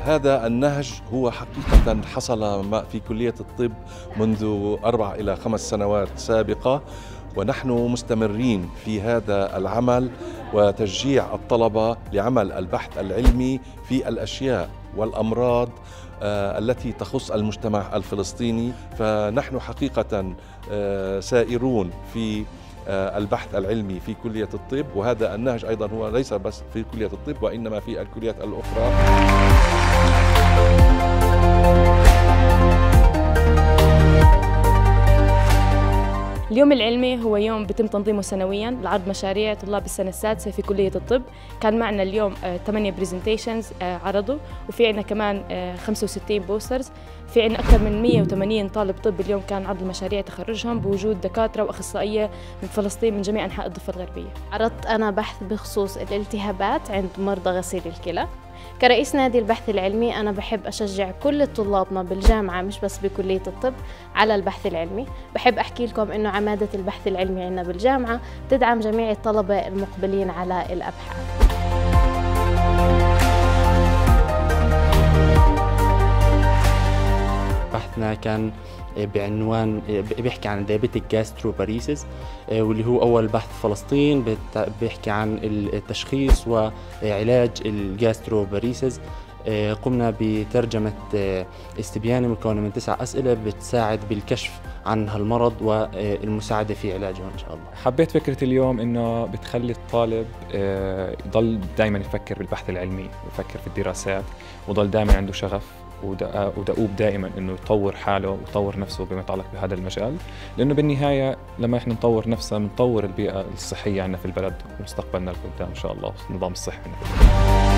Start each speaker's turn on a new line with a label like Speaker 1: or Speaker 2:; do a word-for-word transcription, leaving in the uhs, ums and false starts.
Speaker 1: هذا النهج هو حقيقة حصل في كلية الطب منذ أربع إلى خمس سنوات سابقة، ونحن مستمرين في هذا العمل وتشجيع الطلبة لعمل البحث العلمي في الأشياء والأمراض التي تخص المجتمع الفلسطيني. فنحن حقيقة سائرون في البحث العلمي في كلية الطب، وهذا النهج أيضا هو ليس بس في كلية الطب وإنما في الكليات الأخرى.
Speaker 2: اليوم العلمي هو يوم بيتم تنظيمه سنوياً لعرض مشاريع طلاب السنة السادسة في كلية الطب. كان معنا اليوم ثمانية بريزنتيشنز عرضوا، وفي عنا كمان خمسة وستين بوسترز. في عنا أكثر من مئة وثمانين طالب طب اليوم كان عرض مشاريع تخرجهم بوجود دكاترة وأخصائية من فلسطين من جميع أنحاء الضفة الغربية.
Speaker 3: عرضت أنا بحث بخصوص الالتهابات عند مرضى غسيل الكلى. كرئيس نادي البحث العلمي أنا بحب أشجع كل طلابنا بالجامعة مش بس بكلية الطب على البحث العلمي. بحب أحكي لكم إنه عمادة البحث العلمي عندنا بالجامعة تدعم جميع الطلبة المقبلين على الأبحاث.
Speaker 4: بحثنا كان بعنوان بيحكي عن دايابيتيك جاستروباريسيس، واللي هو أول بحث في فلسطين بيحكي عن التشخيص وعلاج الجاستروباريسيس. قمنا بترجمة استبياني مكونة من تسع أسئلة بتساعد بالكشف عن هالمرض والمساعدة في علاجه إن شاء الله.
Speaker 5: حبيت فكرة اليوم إنه بتخلي الطالب يضل دائما يفكر بالبحث العلمي ويفكر في الدراسات، وضل دائما عنده شغف ودؤوب دائما انه يطور حاله ويطور نفسه بما يتعلق بهذا المجال، لانه بالنهايه لما احنا نطور نفسنا بنطور البيئه الصحيه عندنا في البلد ومستقبلنا لقدام ان شاء الله، النظام الصحي.